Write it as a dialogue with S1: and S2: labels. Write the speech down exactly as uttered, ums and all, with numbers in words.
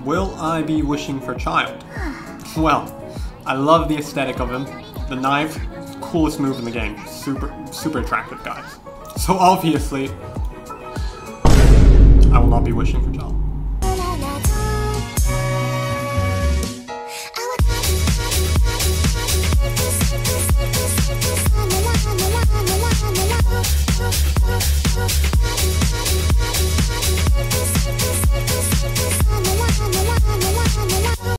S1: Will I be wishing for Childe? Well, I love the aesthetic of him. The knife, coolest move in the game. Super, super attractive, guys. So obviously, I will not be wishing for Childe.